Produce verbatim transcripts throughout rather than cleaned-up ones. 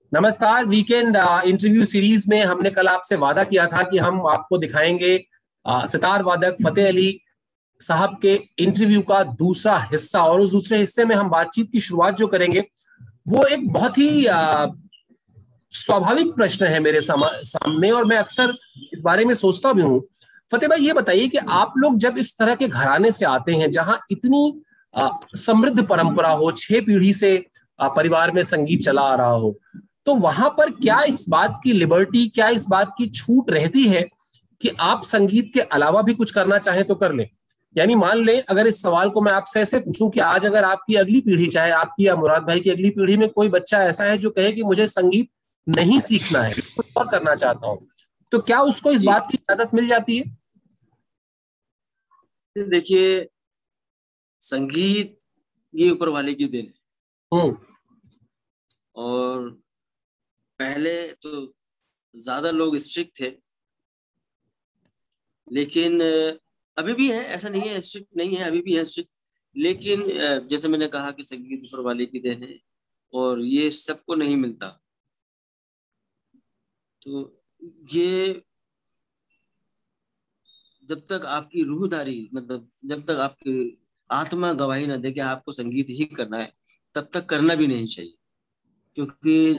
नमस्कार। Weekend interview series में हमने कल आपसे वादा किया था कि हम आपको दिखाएंगे अ, सितार वादक फतेह अली साहब के इंटरव्यू का दूसरा हिस्सा। और उस दूसरे हिस्से में हम बातचीत की शुरुआत जो करेंगे वो एक बहुत ही अ, स्वाभाविक प्रश्न है मेरे समा- सामने, और मैं अक्सर इस बारे में सोचता भी हूँ। फतेह भाई, ये बताइए कि आप लोग जब इस तरह के घराने से आते हैं जहां इतनी अ, समृद्ध परंपरा हो, छह पीढ़ी से अ, परिवार में संगीत चला आ रहा हो, तो वहां पर क्या इस बात की लिबर्टी, क्या इस बात की छूट रहती है कि आप संगीत के अलावा भी कुछ करना चाहें तो कर लें? यानी मान लें, अगर इस सवाल को मैं आपसे ऐसे पूछूं कि आज अगर आपकी अगली पीढ़ी, चाहे आपकी या मुराद भाई की अगली पीढ़ी में कोई बच्चा ऐसा है जो कहे कि मुझे संगीत नहीं सीखना है, कुछ और करना चाहता हूं, तो क्या उसको इस जी बात की इजाजत मिल जाती है? देखिए, संगीत ये ऊपर वाले की देन है। हम्म। और पहले तो ज्यादा लोग स्ट्रिक्ट थे, लेकिन अ, अभी भी है, ऐसा नहीं है स्ट्रिक्ट नहीं है, अभी भी है स्ट्रिक्ट। लेकिन अ, जैसे मैंने कहा कि संगीत ऊपर वाले की देन है और ये सबको नहीं मिलता। तो ये जब तक आपकी रूहदारी, मतलब जब तक आपकी आत्मा गवाही ना दे कि आपको संगीत ही करना है, तब तक करना भी नहीं चाहिए। क्योंकि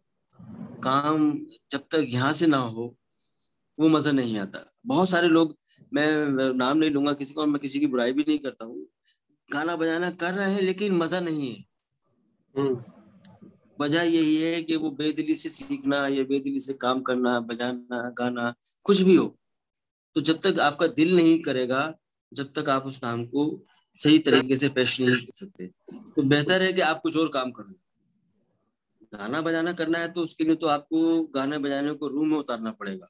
काम जब तक यहाँ से ना हो वो मजा नहीं आता। बहुत सारे लोग, मैं नाम नहीं लूंगा किसी को और मैं किसी की बुराई भी नहीं करता हूँ, गाना बजाना कर रहे हैं लेकिन मजा नहीं है। हम्म। वजह यही है कि वो बेदिली से सीखना या बेदिली से काम करना, बजाना, गाना, कुछ भी हो, तो जब तक आपका दिल नहीं करेगा, जब तक आप उस काम को सही तरीके से पेश नहीं कर सकते। तो बेहतर है कि आप कुछ और काम करो। गाना बजाना करना है तो उसके लिए तो आपको गाने बजाने को रूम में उतारना पड़ेगा।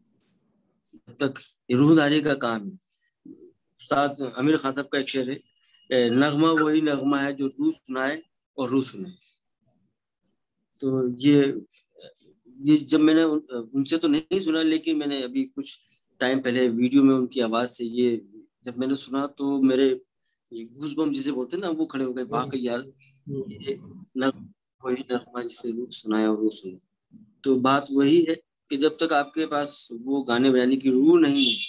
जब तक ये रूहदारी का काम है। उस्ताद आमिर खान साहब का एक शेर है, ए, नगमा वही नगमा है जो रूह सुनाए और रूह सुनाए। तो ये ये जब मैंने उन, उनसे तो नहीं सुना, लेकिन मैंने अभी कुछ टाइम पहले वीडियो में उनकी आवाज से ये जब मैंने सुना तो मेरे ये गूज़बम्प जिसे बोलते हैं ना, वो खड़े हो गए। हम्म। वाकई यार, हम्म। ये नगमा वही नगमा जिसे रूह सुनाए और रूह सुनाए। तो बात वही है कि जब तक आपके पास वो गाने बजाने की रूह नहीं है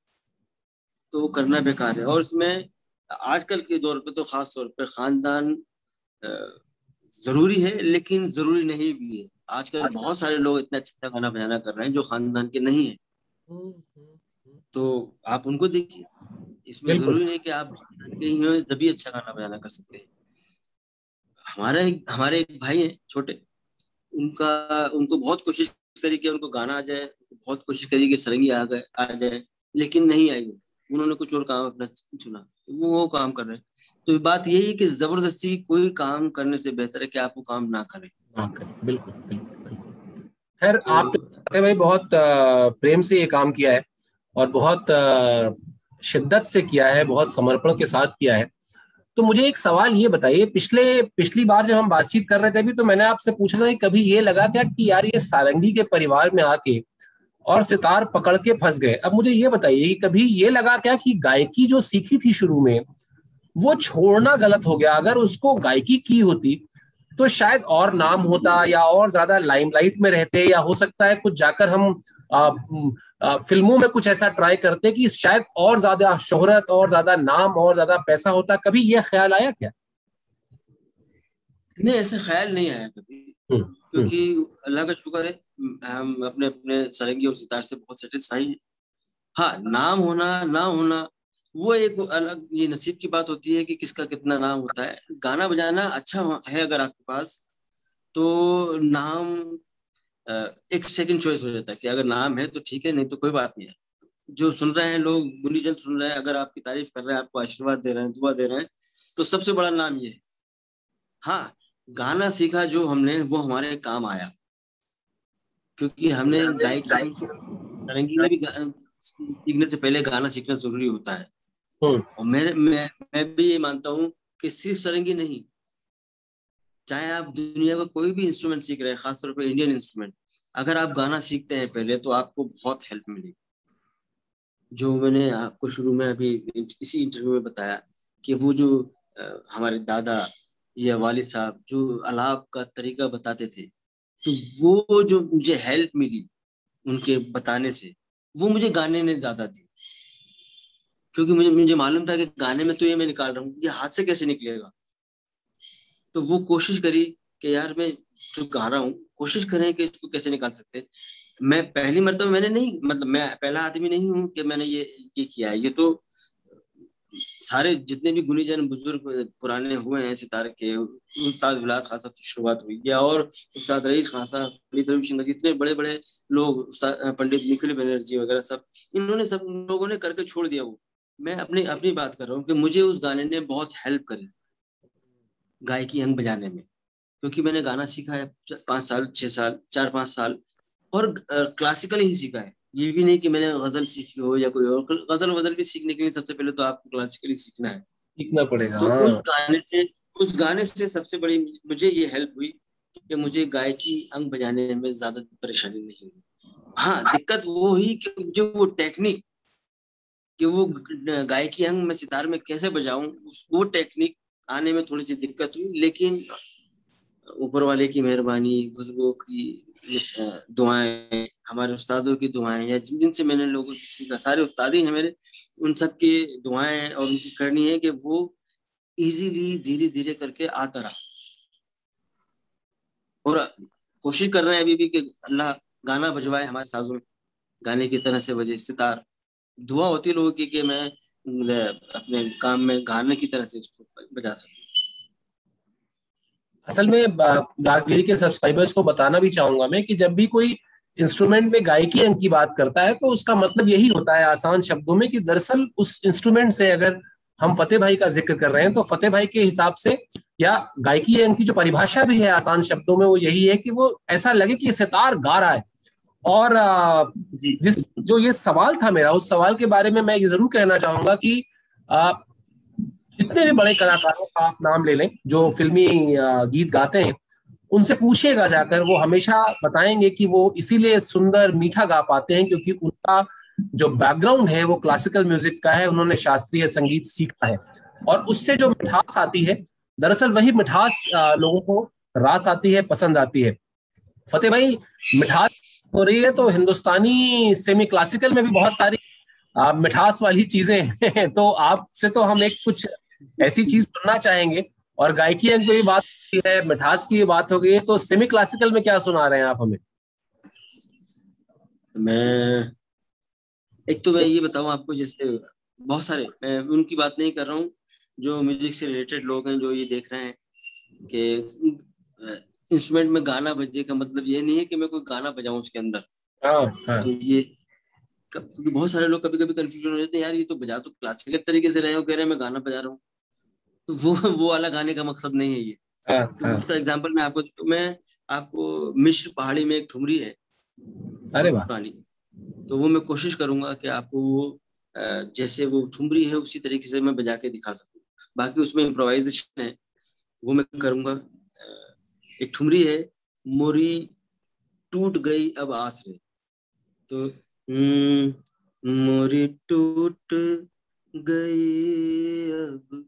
तो वो करना बेकार है। और इसमें आजकल के दौर पे तो खास तौर पे खानदान अ, जरूरी है, लेकिन जरूरी नहीं भी है। आजकल अच्छा। बहुत सारे लोग इतना अच्छा गाना बजाना कर रहे हैं जो खानदान के नहीं है। हम्म। हम्म। हम्म। तो आप उनको देखिए। इसमें बिल्कुल। जरूरी नहीं कि आप खानदान के ही हो तभी अच्छा गाना बजाना कर सकते हैं। हमारे हमारे एक भाई हैं छोटे, उनका उनको बहुत कोशिश करी कि उनको गाना आ जाए, बहुत कोशिश करी कि सरंगी आ गए आ जाए, लेकिन नहीं आई। उन्होंने कुछ और काम अपना चुना, तो वो वो काम कर रहे हैं। तो बात यही है कि जबरदस्ती कोई काम करने से बेहतर है कि आप वो काम ना करें। हाँ, करें। बिल्कुल बिल्कुल बिल्कुल। खैर, तो आपने फतेह भाई बहुत अ, प्रेम से ये काम किया है, और बहुत अ, शिद्दत से किया है, बहुत समर्पण के साथ किया है। तो मुझे एक सवाल ये बताइए, पिछले पिछली बार जब हम बातचीत कर रहे थे अभी, तो मैंने आपसे पूछा था कि कभी ये लगा क्या कि यार ये सारंगी के परिवार में आके और सितार पकड़ के फंस गए? अब मुझे ये बताइए कि कभी ये लगा क्या कि गायकी जो सीखी थी शुरू में वो छोड़ना गलत हो गया? अगर उसको गायकी की होती तो शायद और नाम होता, या और ज्यादा लाइमलाइट में रहते, या हो सकता है कुछ जाकर हम आ, आ, फिल्मों में कुछ ऐसा ट्राई करते कि शायद और ज्यादा शोहरत, और ज्यादा नाम, और ज्यादा पैसा होता। कभी ये ख्याल आया क्या? नहीं, ऐसा ख्याल नहीं आया कभी। हम्म। हम्म। क्योंकि अल्लाह का शुक्र है, हम अपने अपने सारंगी और सितार से बहुत सेटिस्फाई हैं। हाँ, नाम होना ना होना वो एक अलग, ये नसीब की बात होती है कि किसका कितना नाम होता है। गाना बजाना अच्छा है अगर आपके पास, तो नाम अ, एक सेकंड चॉइस हो जाता है कि अगर नाम है तो ठीक है, नहीं तो कोई बात नहीं है। जो सुन रहे हैं लोग, गुनीजन सुन रहे हैं, अगर आपकी तारीफ कर रहे हैं, आपको आशीर्वाद दे रहे हैं, दुआ दे रहे हैं, तो सबसे बड़ा नाम ये है। हाँ, गाना सीखा जो हमने वो हमारे काम आया, क्योंकि हमने गायकी, सारंगी में भी गा- सीखने से पहले गाना सीखना जरूरी होता है। हम्म। और मेरे मैं मैं भी ये मानता हूँ कि सिर्फ सारंगी नहीं, चाहे आप दुनिया का कोई भी इंस्ट्रूमेंट सीख रहे हैं, खासतौर पर इंडियन इंस्ट्रूमेंट, अगर आप गाना सीखते हैं पहले तो आपको बहुत हेल्प मिलेगी। जो मैंने आपको शुरू में अभी इसी इंटरव्यू में बताया कि वो जो अ, हमारे दादा या वालिद साहब जो अलाप का तरीका बताते थे, तो वो जो मुझे हेल्प मिली उनके बताने से, वो मुझे गाने ने ज्यादा दी, क्योंकि मुझे मुझे मालूम था कि गाने में तो ये मैं निकाल रहा हूँ, ये हाथ से कैसे निकलेगा। तो वो कोशिश करी कि यार मैं जो गा रहा हूँ, कोशिश करें कि इसको कैसे निकाल सकते हैं। मैं पहली मर्तबा मैंने नहीं, मतलब मैं पहला आदमी नहीं हूँ कि मैंने ये ये किया है। ये तो सारे जितने भी गुनीजन बुजुर्ग पुराने हुए हैं सितार के, उस्ताद विलास खान साहब से शुरुआत हुई है, और उस्ताद रईस खान साहब, पंडित रवि शंकर, जितने बड़े बड़े लोग, उस्ताद पंडित निखिल बनर्जी वगैरह, सब इन्होंने सब लोगों ने करके छोड़ दिया। वो मैं अपनी अपनी बात कर रहा हूँ कि मुझे उस गाने ने बहुत हेल्प करी गायकी अंग बजाने में, क्योंकि मैंने गाना सीखा है पाँच साल छह साल चार पाँच साल, और क्लासिकल ही सीखा है। ये भी नहीं कि मैंने गजल सीखी हो या कोई और। गजल वजल भी सीखने के लिए सबसे पहले तो आपको क्लासिकली सीखना है। सीखना पड़ेगा। तो हाँ, उस गाने से उस गाने से सबसे बड़ी मुझे ये हेल्प हुई कि मुझे गायकी अंग बजाने में ज्यादा परेशानी नहीं हुई। हाँ, दिक्कत वो हुई कि जो वो टेक्निक, कि वो गायकी अंग में सितार में कैसे बजाऊं, वो टेक्निक आने में थोड़ी सी दिक्कत हुई। लेकिन ऊपर वाले की मेहरबानी, बुजुर्गों की दुआएं, हमारे उस्तादों की दुआएं, या जिन जिन से मैंने लोगों से सीखा, सारे उस्ताद ही हैं मेरे, उन सब की दुआएं और उनकी करनी है कि वो इजीली धीरे धीरे करके आता रहा। और कोशिश कर रहे हैं अभी भी कि अल्लाह गाना बजवाए हमारे साजों में, गाने की तरह से बजे सितार। दुआ होती है लोगों की कि मैं अपने काम में गाने की तरह से उसको बजा सकूं। असल में रागगिरी के सब्सक्राइबर्स को बताना भी चाहूंगा मैं कि जब भी कोई इंस्ट्रूमेंट में गायकी अंग की बात करता है तो उसका मतलब यही होता है आसान शब्दों में कि दरअसल उस इंस्ट्रूमेंट से, अगर हम फतेह भाई का जिक्र कर रहे हैं तो फतेह भाई के हिसाब से, या गायकी अंग की जो परिभाषा भी है आसान शब्दों में, वो यही है कि वो ऐसा लगे कि सितार गा रहा है। और जिस जो ये सवाल था मेरा, उस सवाल के बारे में मैं ये जरूर कहना चाहूंगा कि जितने भी बड़े कलाकारों का आप नाम ले लें जो फिल्मी गीत गाते हैं, उनसे पूछिएगा जाकर, वो हमेशा बताएंगे कि वो इसीलिए सुंदर मीठा गा पाते हैं क्योंकि उनका जो बैकग्राउंड है वो क्लासिकल म्यूजिक का है, उन्होंने शास्त्रीय संगीत सीखा है, और उससे जो मिठास आती है, दरअसल वही मिठास लोगों को रास आती है, पसंद आती है। फतेह भाई, मिठास हो रही है तो हिंदुस्तानी सेमी क्लासिकल में भी बहुत सारी आ, मिठास वाली चीजें हैं। तो आपसे तो हम एक कुछ ऐसी चीज सुनना चाहेंगे, और गायकी की भी बात है, मिठास की भी बात हो गई है, तो सेमी क्लासिकल में क्या सुना रहे हैं आप हमें? मैं एक तो मैं ये बताऊं आपको, जैसे बहुत सारे, मैं उनकी बात नहीं कर रहा हूँ जो म्यूजिक से रिलेटेड लोग हैं, जो ये देख रहे हैं कि इंस्ट्रूमेंट में गाना बजे का मतलब ये नहीं है कि मैं कोई गाना बजाऊं उसके अंदर। हाँ, हाँ। तो ये, क्योंकि बहुत सारे लोग कभी कभी कंफ्यूजन हो जाते हैं, यार ये तो बजा तो क्लासिकल तरीके से रहे हो, कह रहे हैं मैं गाना बजा रहा हूँ। तो वो वो वाला गाने का मकसद नहीं है ये। हाँ, तो हाँ। उसका एग्जांपल मैं आपको तो मैं आपको मिश्र पहाड़ी में एक ठुमरी है अरे बहुत वाह। पुरानी, तो वो मैं कोशिश करूंगा कि आपको वो जैसे वो ठुमरी है उसी तरीके से मैं बजा के दिखा सकूं। बाकी उसमें इम्प्रोवाइजेशन है, वो मैं करूंगा। एक ठुमरी है, मोरी टूट गई अब आस रे। तो मोरी टूट गई अब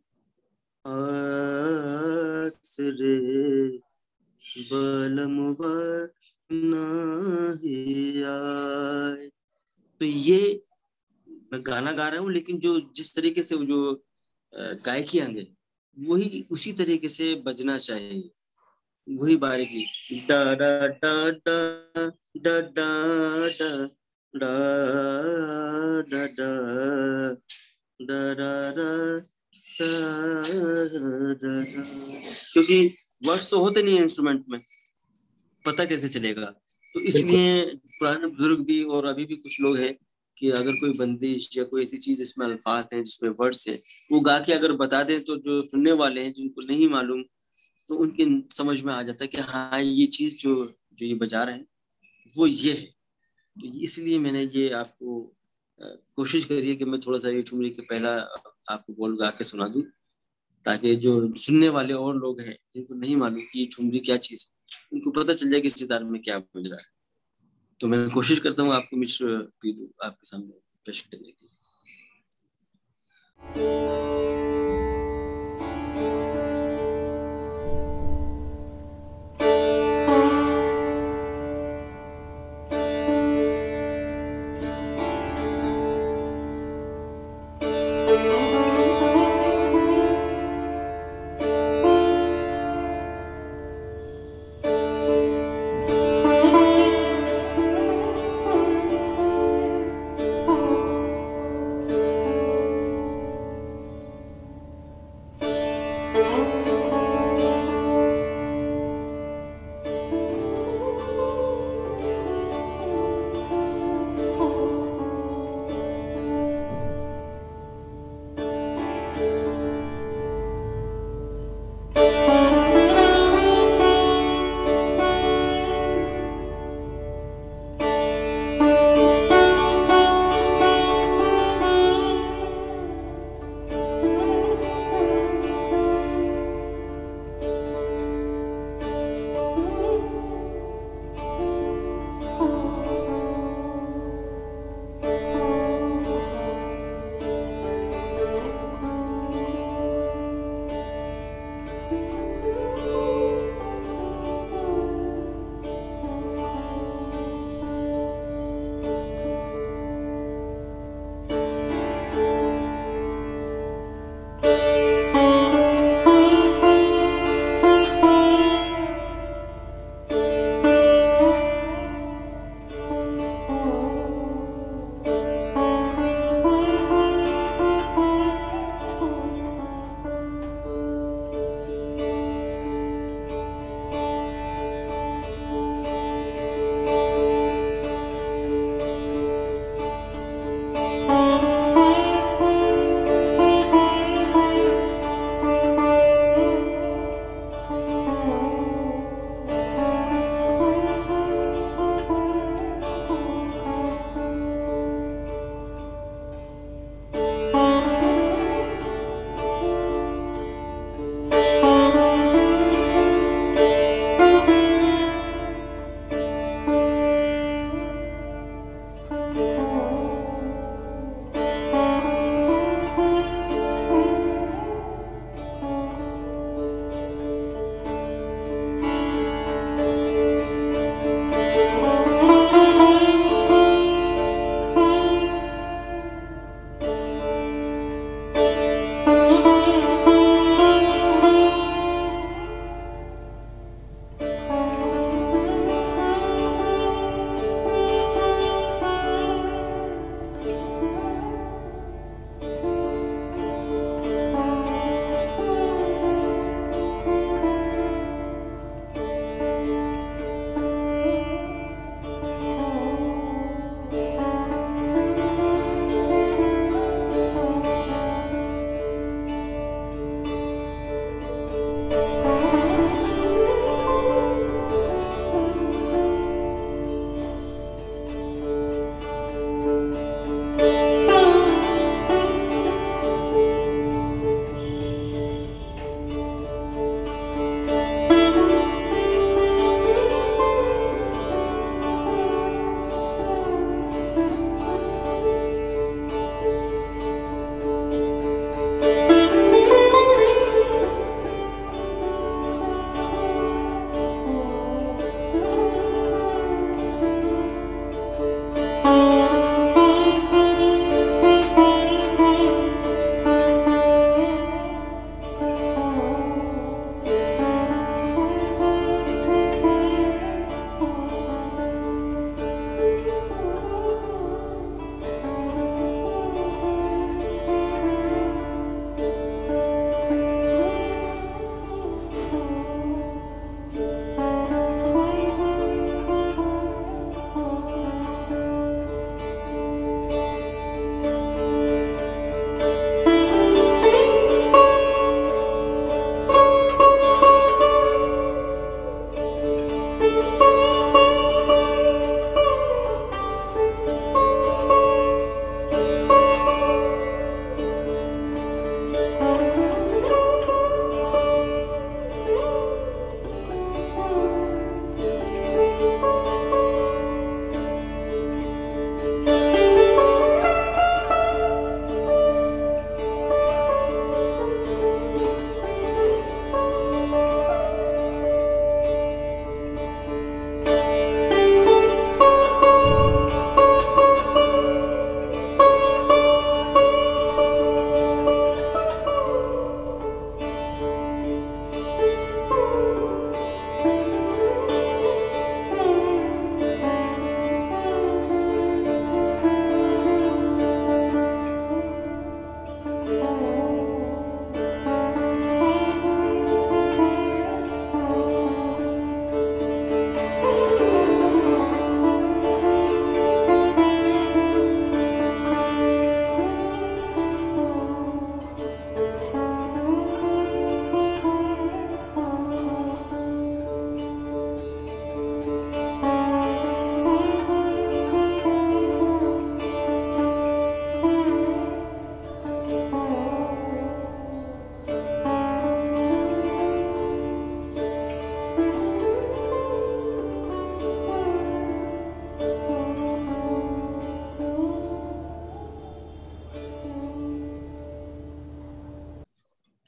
आस रे, बलमवा नाही आए। तो ये मैं गाना गा रहा हूँ, लेकिन जो जिस तरीके से वो जो गायकी अंग है वही उसी तरीके से बजना चाहिए, वही बारीकी। डा डा डा डा डा डा डा डा डा डा डा डा, क्योंकि वर्ड्स तो होते नहीं है इंस्ट्रूमेंट में, पता कैसे चलेगा। तो बिल्कुल। इसलिए पुराने बुजुर्ग भी और अभी भी कुछ लोग हैं कि अगर कोई बंदिश या कोई ऐसी चीज जिसमें अल्फाज हैं, जिसमें वर्ड्स है, वो गा के अगर बता दें तो जो सुनने वाले हैं जिनको नहीं मालूम, तो उनकी समझ में आ जाता है कि हाँ ये चीज जो जो ये बजा रहे हैं वो ये है। तो इसलिए मैंने ये आपको कोशिश करिए कि मैं थोड़ा सा ये ठुमरी के पहला आपको बोल गा के सुना दूं, ताकि जो सुनने वाले और लोग हैं जिनको नहीं मालूम कि ये ठुमरी क्या चीज है, उनको पता चल जाए कि सितार में क्या बज रहा है। तो मैं कोशिश करता हूँ आपको मिश्र पीलू आपके सामने पेश करने की।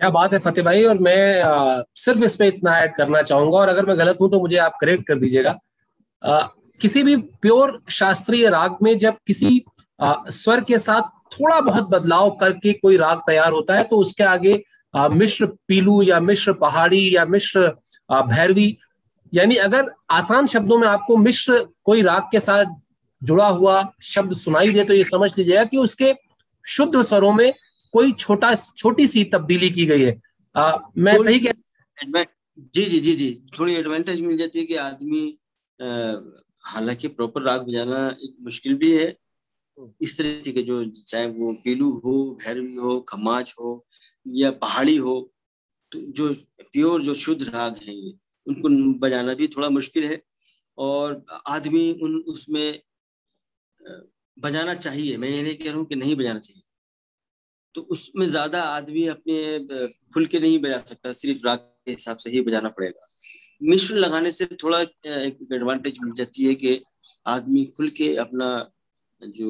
क्या बात है फतेह भाई। और मैं आ, सिर्फ इसमें इतना ऐड करना चाहूंगा, और अगर मैं गलत हूं तो मुझे आप करेक्ट कर दीजिएगा। आ, किसी भी प्योर शास्त्रीय राग में जब किसी आ, स्वर के साथ थोड़ा बहुत बदलाव करके कोई राग तैयार होता है तो उसके आगे आ, मिश्र पीलू या मिश्र पहाड़ी या मिश्र आ, भैरवी, यानी अगर आसान शब्दों में आपको मिश्र कोई राग के साथ जुड़ा हुआ शब्द सुनाई दे तो ये समझ लीजिएगा कि उसके शुद्ध स्वरों में कोई छोटा छोटी सी तब्दीली की गई है। आ, मैं थोड़ी सही सी कह। एडवांट जी जी जी जी थोड़ी एडवांटेज मिल जाती है कि आदमी अ, हालांकि प्रॉपर राग बजाना एक मुश्किल भी है। इस तरीके के जो चाहे वो पीलू हो, भैरवी हो, खमाज हो या पहाड़ी हो, तो जो प्योर जो शुद्ध राग है ये उनको बजाना भी थोड़ा मुश्किल है। और आदमी उन उसमें अ, बजाना चाहिए, मैं ये नहीं कह रहा हूँ कि नहीं बजाना चाहिए। तो उसमें ज्यादा आदमी अपने अ, खुल के नहीं बजा सकता, सिर्फ राग के हिसाब से ही बजाना पड़ेगा। मिश्र लगाने से थोड़ा अ, एक एडवांटेज मिल जाती है कि आदमी खुल के अपना जो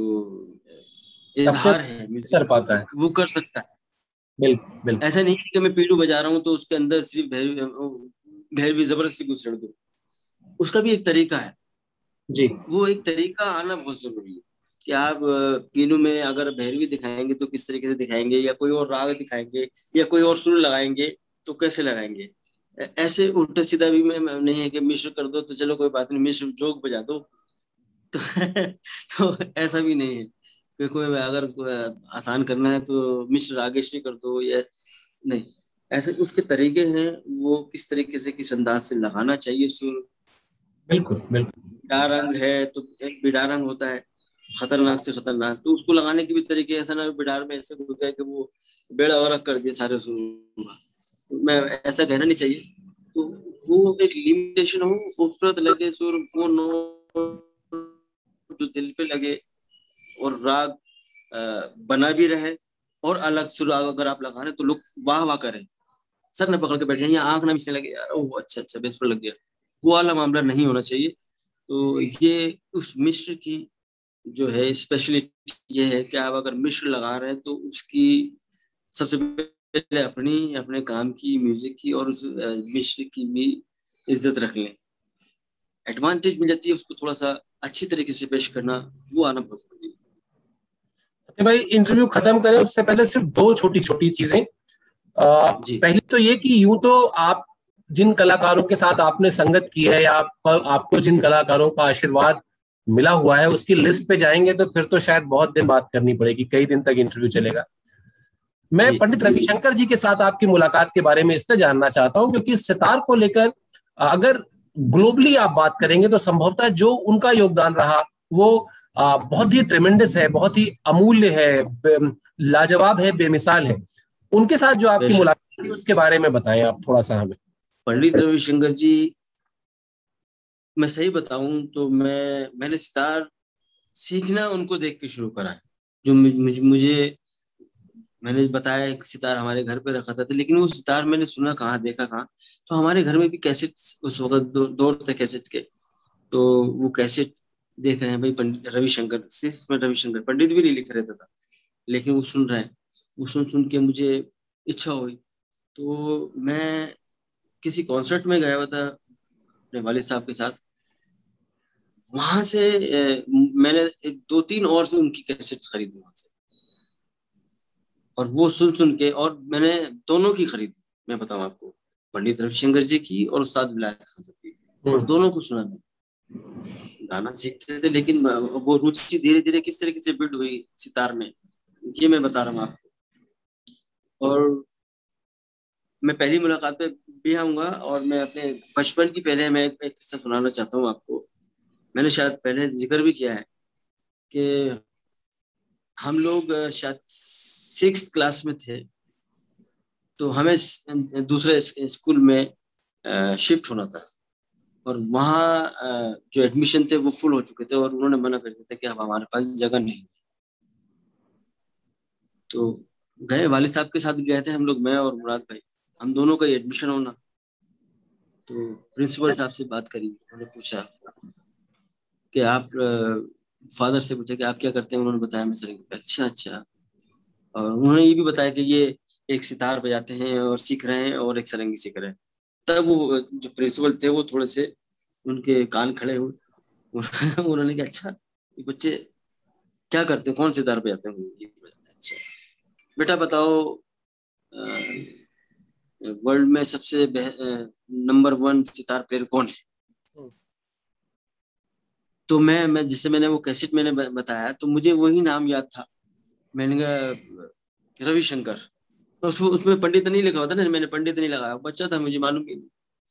अपने इजहार है म्यूजिक कर का पाता है। वो कर सकता है। बिल्कुल बिल्कुल। ऐसा नहीं कि मैं पीलू बजा रहा हूँ तो उसके अंदर सिर्फ भैरवी भैरवी जबरदस्ती घुसेड़ दो। उसका भी एक तरीका है। जी। वो एक तरीका आना बहुत जरूरी है कि आप अ, पीलू में अगर भैरवी दिखाएंगे तो किस तरीके से दिखाएंगे, या कोई और राग दिखाएंगे या कोई और सुर लगाएंगे तो कैसे लगाएंगे। ऐ- ऐसे उल्टा सीधा भी मैं मैं- नहीं है कि मिश्र कर दो तो चलो कोई बात नहीं, मिश्र जोग बजा दो। तो, तो ऐसा भी नहीं है कि कोई अगर कोई आसान करना है तो मिश्र रागेश्वरी कर दो या नहीं। ऐसे उसके तरीके हैं, वो किस तरीके से किस अंदाज से लगाना चाहिए सुर। बिल्कुल बिल्कुल। बिड़ा रंग है तो एक बिड़ा रंग होता है खतरनाक से खतरनाक, तो उसको लगाने के भी तरीके ऐसा ना बिडार में ऐसे घुस गए कि वो बेड़ा और कर दिए सारे सुर का। तो मैं ऐसा कहना नहीं चाहिए। तो वो एक लिमिटेशन हो, खूबसूरत लगे सुर, वो नोट जो दिल पे लगे और राग अ, बना भी रहे, और अलग सुर अगर आप लगा रहे हैं तो लोग वाह वाह करें, सर न पकड़ के बैठ जाए या आंख ना मिचने लगे, यार ओह अच्छा अच्छा बेसुरा लग गया। वो वाला मामला नहीं होना चाहिए। तो ये उस मिश्र की जो है स्पेशलिटी ये है कि आप अगर मिश्र लगा रहे हैं तो उसकी सबसे पहले अपनी अपने काम की म्यूजिक की और उस अ, मिश्र की भी इज्जत रख लें। एडवांटेज मिल जाती है उसको थोड़ा सा अच्छी तरीके से पेश करना, वो आना बहुत जरूरी है। सत्य भाई, इंटरव्यू खत्म करें उससे पहले सिर्फ दो छोटी छोटी चीजें। आ, जी पहली तो ये कि यूं तो आप जिन कलाकारों के साथ आपने संगत की है या आप, आपको जिन कलाकारों का आशीर्वाद मिला हुआ है उसकी लिस्ट पे जाएंगे तो फिर तो शायद बहुत दिन बात करनी पड़ेगी, कई दिन तक इंटरव्यू चलेगा। मैं जी पंडित रविशंकर जी के साथ आपकी मुलाकात के बारे में इसलिए जानना चाहता हूं क्योंकि सितार को लेकर अगर ग्लोबली आप बात करेंगे तो संभवतः जो उनका योगदान रहा वो आ, बहुत ही ट्रेमेंडस है, बहुत ही अमूल्य है, बे- लाजवाब है, बेमिसाल है। उनके साथ जो आपकी बेशक। मुलाकात थी उसके बारे में बताएं आप थोड़ा सा हमें। पंडित रविशंकर जी, मैं सही बताऊं तो मैं मैंने सितार सीखना उनको देख के शुरू करा है। जो मुझ, मुझ, मुझे मैंने बताया एक सितार हमारे घर पे रखा था, तो लेकिन वो सितार मैंने सुना कहाँ, देखा कहाँ। तो हमारे घर में भी कैसेट उस वक्त दो, दौर थे कैसेट के। तो वो कैसेट देख रहे हैं भाई, पंडित रविशंकर, सिर्फ में रविशंकर पंडित भी नहीं लिख रहे थे, लेकिन वो सुन रहे हैं। वो सुन सुन के मुझे इच्छा हुई। तो मैं किसी कॉन्सर्ट में गया हुआ था अपने वालिद साहब के साथ। वहां से अ, मैंने एक दो तीन और से उनकी कैसेट्स खरीदी वहां से, और वो सुन सुन के, और मैंने दोनों की खरीदी, मैं बताऊं आपको, पंडित रविशंकर जी की और उस्ताद विलायत खान साहब की, और हम्म। दोनों को सुना मैं। गाना सीखते थे लेकिन वो रुचि धीरे धीरे किस तरीके से बिल्ड हुई सितार में, ये मैं बता रहा हूँ आपको। और मैं पहली मुलाकात पे भी आऊंगा, और मैं अपने बचपन की पहले मैं एक एक किस्सा सुनाना चाहता हूँ आपको। मैंने शायद पहले जिक्र भी किया है कि हम लोग अ, शायद सिक्स क्लास में थे, तो हमें स- दूसरे स- स्कूल में शिफ्ट होना था। और वहाँ अ, जो एडमिशन थे वो फुल हो चुके थे, और उन्होंने मना कर दिया था कि अब हमारे पास जगह नहीं है। तो गए, वालिद साहब के साथ गए थे हम लोग, मैं और मुराद भाई, हम दोनों का एडमिशन होना। तो प्रिंसिपल साहब से बात करी, उन्होंने पूछा कि आप, फादर से पूछा कि आप क्या करते हैं, उन्होंने बताया मैं सर, अच्छा अच्छा। और उन्होंने ये भी बताया कि ये एक सितार बजाते हैं और सीख रहे हैं और एक सारंगी सीख रहे हैं। तब वो जो प्रिंसिपल थे वो थोड़े से उनके कान खड़े हुए। उन्होंने कहा अच्छा ये बच्चे क्या करते हैं, कौन सितार बजाते हैं? ये बजाते हैं। अच्छा बेटा बताओ वर्ल्ड में सबसे नंबर वन सितार प्लेयर कौन है? तो मैं मैं जिससे मैंने वो कैसेट मैंने बताया तो मुझे वही नाम याद था। मैंने कहा रविशंकर। तो उस, उसमें पंडित नहीं लिखा होता ना, मैंने पंडित नहीं लगाया, बच्चा था मुझे मालूम ही नहीं।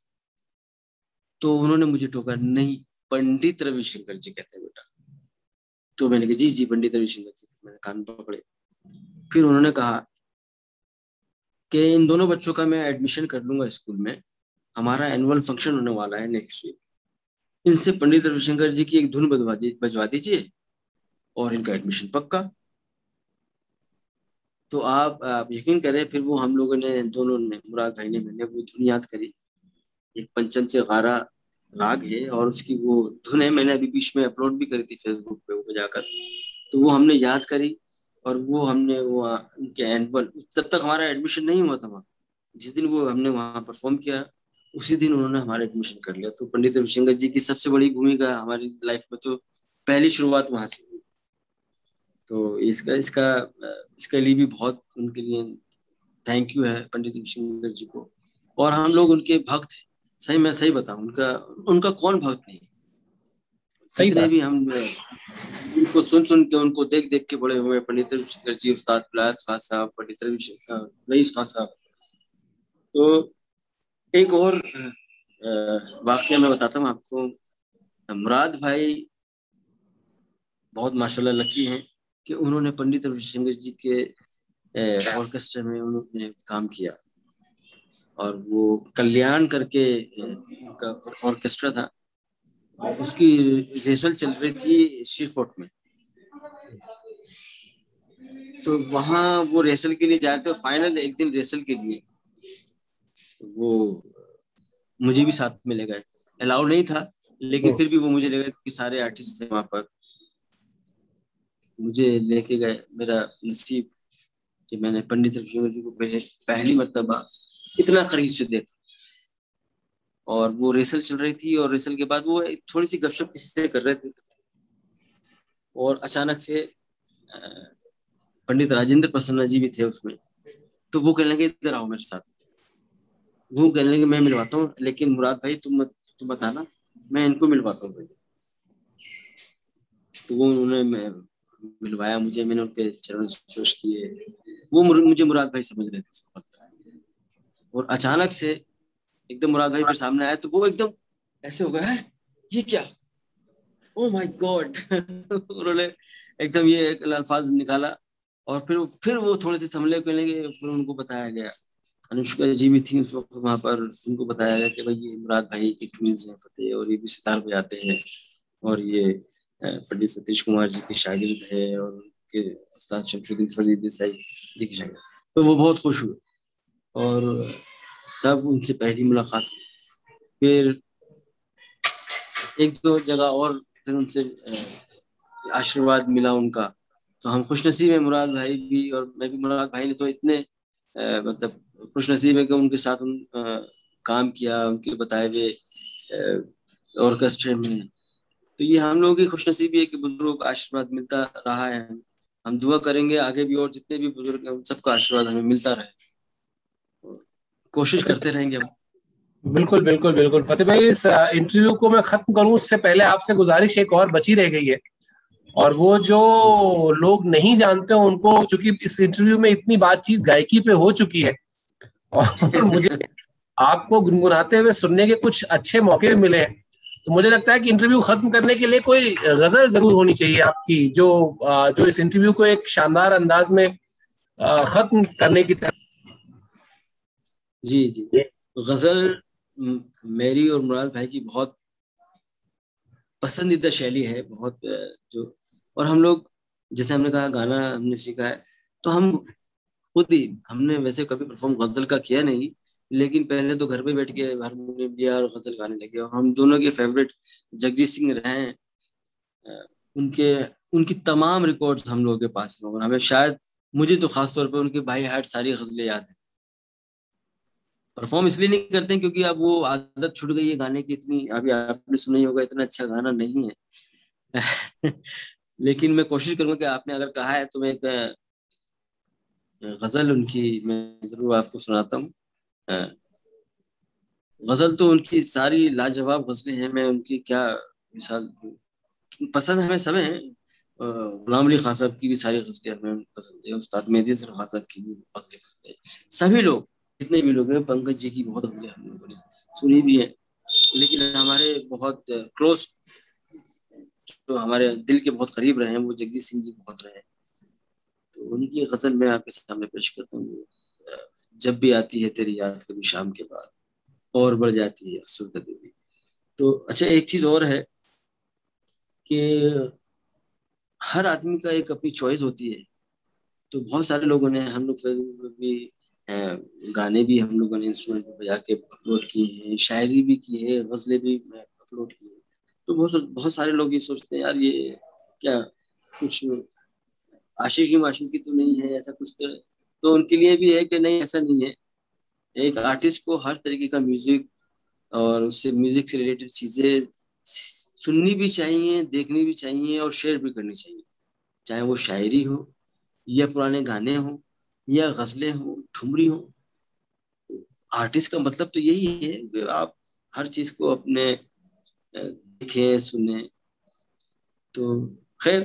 तो उन्होंने मुझे टोका, नहीं पंडित रविशंकर जी कहते हैं बेटा। तो मैंने कहा जी जी पंडित रविशंकर जी। मैंने कान पकड़े। फिर उन्होंने कहा कि इन दोनों बच्चों का मैं एडमिशन कर लूंगा स्कूल में, हमारा एनुअल फंक्शन होने वाला है नेक्स्ट वीक, इनसे पंडित रविशंकर जी की एक धुन बजवा बजवा दीजिए और इनका एडमिशन पक्का। तो आप, आप यकीन करें, फिर वो हम लोगों ने दोनों ने, मुराद भाई ने, मैंने वो धुन याद करी। एक पंचन से गारा राग है और उसकी वो धुन है, मैंने अभी बीच में अपलोड भी करी थी फेसबुक पे वो बजाकर। तो वो हमने याद करी और वो हमने वो उनके एनुअल, तब तक हमारा एडमिशन नहीं हुआ था वहाँ, जिस दिन वो हमने वहाँ परफॉर्म किया उसी दिन उन्होंने हमारा एडमिशन कर लिया। तो पंडित रविशंकर जी की सबसे बड़ी भूमिका हमारी लाइफ में, तो पहली शुरुआत वहां से हुई। तो इसका इसका इसके लिए भी बहुत उनके लिए थैंक यू है पंडित रविशंकर जी को। और हम लोग उनके भक्त हैं। सही, मैं सही बताऊं, उनका उनका कौन भक्त नहीं। सही जितने बात। भी हम उनको सुन सुन के, उनको देख देख के बड़े हुए, पंडित रविशंकर जी, उस्ताद फलायत खान साहब, पंडित रविशंकर, रईस खान साहब। तो एक और वाक्य मैं बताता हूँ आपको। मुराद भाई बहुत माशाल्लाह लकी हैं कि उन्होंने पंडित रविशंकर जी के ऑर्केस्ट्रा में उन्होंने काम किया। और वो कल्याण करके उनका ऑर्केस्ट्रा था, उसकी रिहर्सल चल रही थी श्रीफोर्ट में। तो वहाँ वो रिहर्सल के लिए जा रहे थे और फाइनल एक दिन रिहर्सल के लिए वो मुझे भी साथ में ले गए। अलाउ नहीं था लेकिन फिर भी वो मुझे ले गए कि सारे आर्टिस्ट थे वहां पर, मुझे लेके गए। मेरा नसीब कि मैंने पंडित रविशंकर जी को पहले पहली मर्तबा इतना करीब से देखा। और वो रेसल चल रही थी और रेसल के बाद वो थोड़ी सी गपशप किसी से कर रहे थे और अचानक से पंडित राजेंद्र प्रसन्ना जी भी थे उसमें। तो वो कहने लगे इधर आओ मेरे साथ। वो कहने लगे मैं मिलवाता हूँ, लेकिन मुराद भाई तुम मत तुम बताना, मैं इनको मिलवाता हूँ। तो वो उन्होंने मिलवाया मुझे, मैंने उनके चरण स्पर्श किए। वो मुझे मुराद भाई समझ रहे थे उस वक्त। और अचानक से एकदम मुराद भाई फिर सामने आया तो वो एकदम ऐसे हो गया, है ये क्या, ओ माय गॉड। उन्होंने एकदम ये अल्फाज निकाला और फिर फिर वो थोड़े से संभले के लगे। फिर उनको बताया गया, अनुष्का जी भी थी उस वक्त वहां पर, उनको बताया गया कि भाई ये मुराद भाई की ट्विंस हैं फतेह, और ये भी सितार बजाते हैं और ये पंडित सतीश कुमार जी के शागिर्द है और उनके उस्ताद शमशुद्दीन फरीद देसाई जी के शागिर्द। तो वो बहुत खुश हुए और तब उनसे पहली मुलाकात हुई। फिर एक दो जगह और फिर उनसे आशीर्वाद मिला उनका। तो हम खुशनसीब हैं, मुराद भाई भी और मैं भी। मुराद भाई ने तो इतने आ, मतलब खुशनसीब है कि उनके साथ उन आ, काम किया उनके बताए हुए ऑर्केस्ट्रे में। तो ये हम लोगों की खुशनसीबी है कि बुजुर्गों का आशीर्वाद मिलता रहा है। हम दुआ करेंगे आगे भी और जितने भी बुजुर्ग हैं उन सबका आशीर्वाद हमें मिलता रहे, कोशिश करते रहेंगे हम। बिल्कुल बिल्कुल बिल्कुल फतेह भाई, इस इंटरव्यू को मैं खत्म करूं उससे पहले आपसे गुजारिश एक और बची रह गई है, और वो जो लोग नहीं जानते हो उनको, चूंकि इस इंटरव्यू में इतनी बातचीत गायकी पे हो चुकी है और मुझे आपको गुनगुनाते हुए सुनने के कुछ अच्छे मौके मिले हैं, तो मुझे लगता है कि इंटरव्यू खत्म करने के लिए कोई गजल जरूर होनी चाहिए आपकी, जो जो इस इंटरव्यू को एक शानदार अंदाज में खत्म करने की तरह। जी जी, गजल मेरी और मुराद भाई की बहुत पसंदीदा शैली है, बहुत जो, और हम लोग जैसे हमने कहा गाना हमने सीखा है, तो हम खुद ही, हमने वैसे कभी परफॉर्म गजल का किया नहीं, लेकिन पहले तो घर पे बैठ के हारमोनियम लिया और गजल गाने लगे। और हम दोनों के फेवरेट जगजीत सिंह रहे हैं, उनके उनकी तमाम रिकॉर्ड्स हम लोगों के पास में, और हमें शायद मुझे तो खास तौर पे उनके बाई हार्ट सारी गजलें याद है। परफॉर्म इसलिए नहीं करते हैं क्योंकि अब वो आदत छूट गई है गाने की इतनी, अभी आपने सुना ही होगा, इतना अच्छा गाना नहीं है। लेकिन मैं कोशिश करूंगा कि आपने अगर कहा है तो मैं एक गजल उनकी मैं जरूर आपको सुनाता हूँ। गजल तो उनकी सारी लाजवाब गजलें हैं, मैं उनकी क्या मिसाल दूं। पसंद हमें सब है। गुलाम अली खान साहब की भी सारी गजलें हमें पसंद है, उस्ताद मेहदी हसन खान साहब की भी गजलें पसंद है, सभी लोग जितने भी लोग हैं, पंकज जी की बहुत गजलें हम लोगों ने सुनी भी है। लेकिन हमारे बहुत क्लोज, जो हमारे दिल के बहुत करीब रहे हैं, वो जगजीत सिंह जी बहुत रहे हैं। तो उन्हीं की गजल मैं आपके सामने पेश करता हूँ। जब भी आती है तेरी याद कभी शाम के बाद, और बढ़ जाती है अफसुर्दा देवी। तो अच्छा, एक चीज और है कि हर आदमी का एक अपनी चॉइस होती है। तो बहुत सारे लोगों ने, हम लोग भी अ, गाने भी हम लोगों ने इंस्ट्रूमेंट पे बजा के अपलोड किए हैं, शायरी भी की है, गजलें भी अपलोड की है। तो बहुत बहुत सारे लोग ये सोचते हैं यार ये क्या कुछ आशिकी माशिकी तो नहीं है, ऐसा कुछ तो, तो उनके लिए भी है कि नहीं, ऐसा नहीं है। एक आर्टिस्ट को हर तरीके का म्यूजिक और उससे म्यूजिक से रिलेटेड चीजें सुननी भी चाहिए, देखनी भी चाहिए और शेयर भी करनी चाहिए। चाहे वो शायरी हो या पुराने गाने हो या गजलें हो, ठुमरी हो। आर्टिस्ट का मतलब तो यही है कि आप हर चीज को अपने अ, देखें, सुने। तो खैर,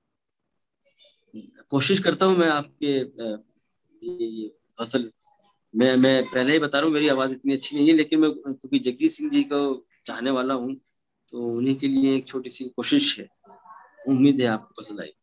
कोशिश करता हूँ मैं आपके अ, ये, ये गजल, मैं मैं पहले ही बता रहा हूँ मेरी आवाज इतनी अच्छी नहीं है, लेकिन मैं क्योंकि जगजीत सिंह जी को चाहने वाला हूँ, तो उन्हीं के लिए एक छोटी सी कोशिश है। उम्मीद है आपको पसंद आई।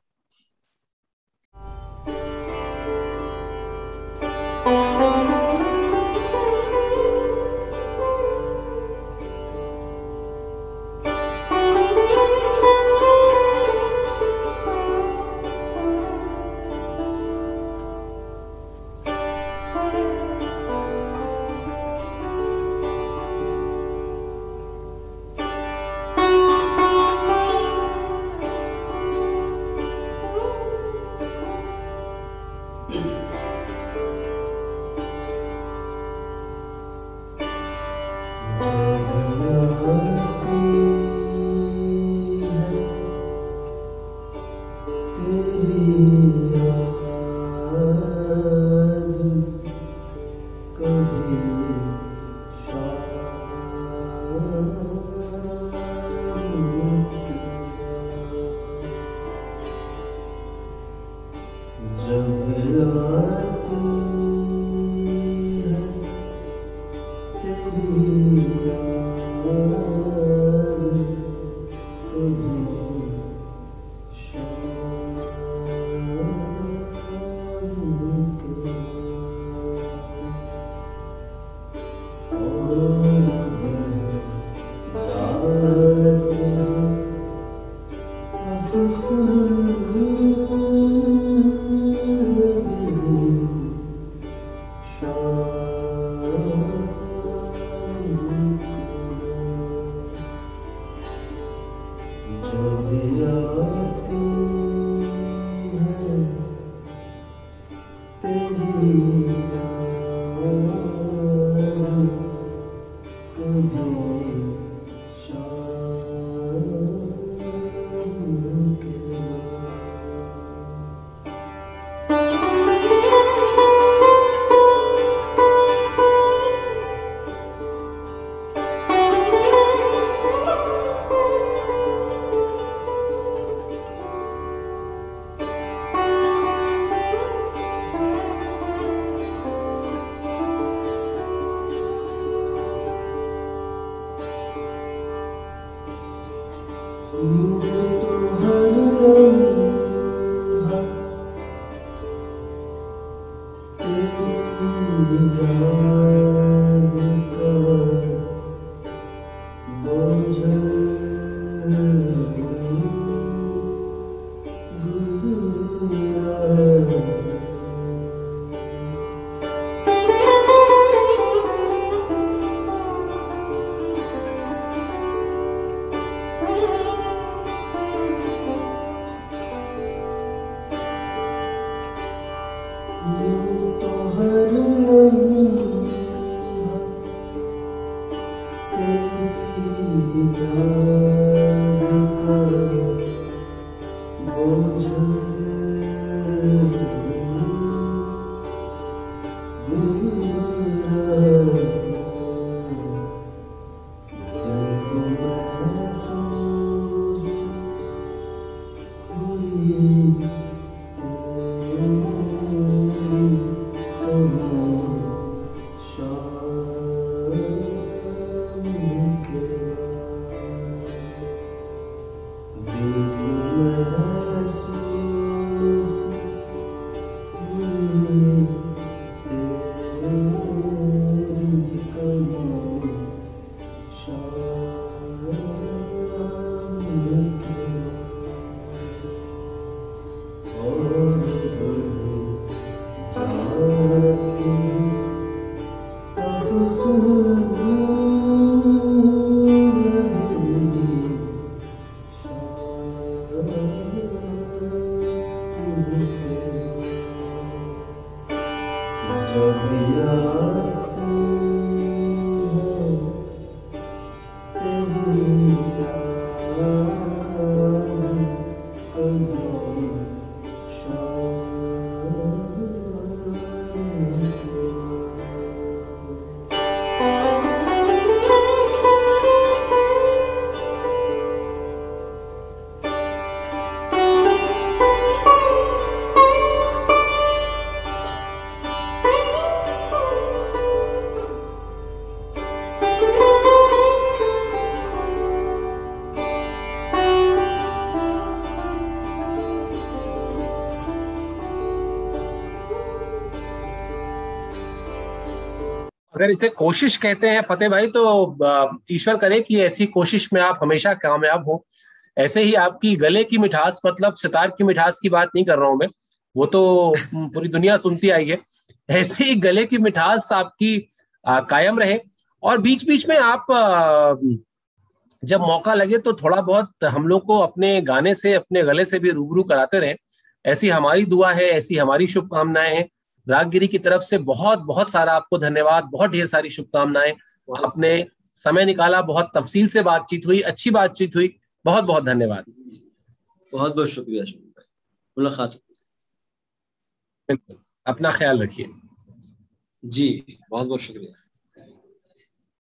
अगर इसे कोशिश कहते हैं फतेह भाई, तो ईश्वर करे कि ऐसी कोशिश में आप हमेशा कामयाब हो। ऐसे ही आपकी गले की मिठास, मतलब सितार की मिठास की बात नहीं कर रहा हूं मैं, वो तो पूरी दुनिया सुनती आई है। ऐसे ही गले की मिठास आपकी आ, कायम रहे, और बीच बीच में आप आ, जब मौका लगे तो थोड़ा बहुत हम लोग को अपने गाने से, अपने गले से भी रूबरू कराते रहे। ऐसी हमारी दुआ है, ऐसी हमारी शुभकामनाएं हैं। रागगिरी की तरफ से बहुत बहुत सारा आपको धन्यवाद, बहुत ढेर सारी शुभकामनाएं। आपने समय निकाला, बहुत तफसील से बातचीत हुई, अच्छी बातचीत हुई, बहुत बहुत धन्यवाद। बहुत बहुत शुक्रिया। मुलाकात। बिल्कुल, अपना ख्याल रखिए। जी बहुत बहुत शुक्रिया।